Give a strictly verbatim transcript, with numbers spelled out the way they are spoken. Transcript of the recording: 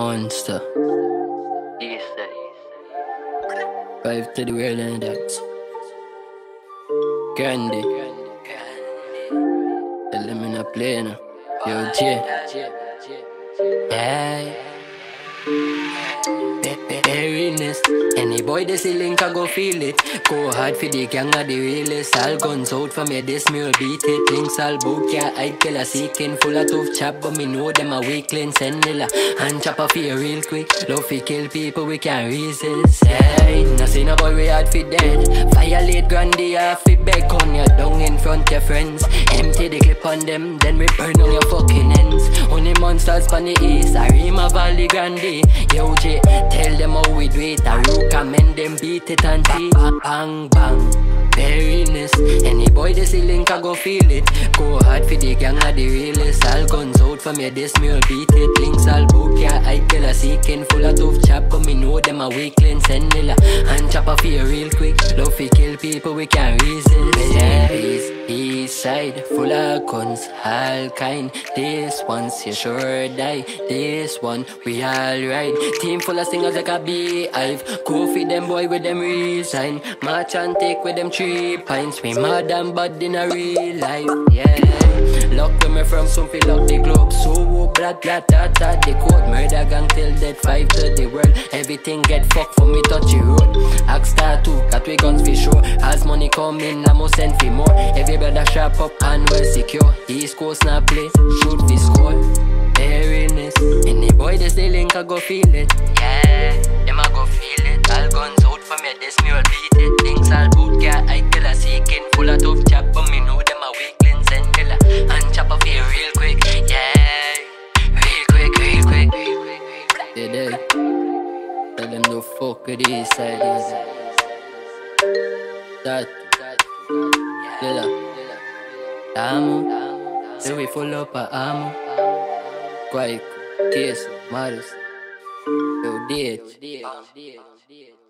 Monster. Five to the world and that. Candy. Tell them in a plane. Yo, J. Yeah. Berryness. Any boy they see link I go feel it. Go hard for the gang of the realest. All guns out for me this me will beat it. Links all bout yeah I kill a seeking. Full of tough chap but me know them a weakling. Send nilla and chop a fear real quick. Love fi kill people we can't resist. Hey, nah see no boy we hard fi dead. Violate Grandy off fi beg on ya down in front your friends. Empty the clip on them then we burn on your fucking ends. Only monsters from the east. I Rima Valley Grandy. Yo J, tell them how we do it. I recommend them beat it and see. Bang bang, berryness. Any boy they see link I go feel it. Go hard for the gang of the realest. All guns out for me this me will beat it. Links all book yeah I kill a seeking. Full of tough chap but me know them a weakling. Send nilla and chop a fear real quick. Love fi kill people we can't resist. Yeah, east, east side full of guns all kind. This one's you sure die. This one we all ride. Team full of singers like a beehive. Go feed them boy with them resign. March and take with them three pints. We mad and bad in a real life. Yeah. Lock them me from some feel up the globe. So whoop blah blah da da. The code murder gang till dead five to the world. Everything get fucked for me touch the road. Ask star two, got we guns for sure. As money come in I must send for more. Every brother sharp up and well secure. East coast not play, shoot for score. Berryness. Any boy they say link I go feel it. Yeah, them I go feel it. All guns out for me this me will beat it. Things all boot yeah I kill a seeking. Full of tough chap but me know them a weaklings and killer. And chop a fear real quick. Yeah, real quick, real quick, real quick, real quick. They dead. Tell them no fuck with these sides. That killer. Amo. Say we full up a amo. Quite case, Marius. Yo, D H.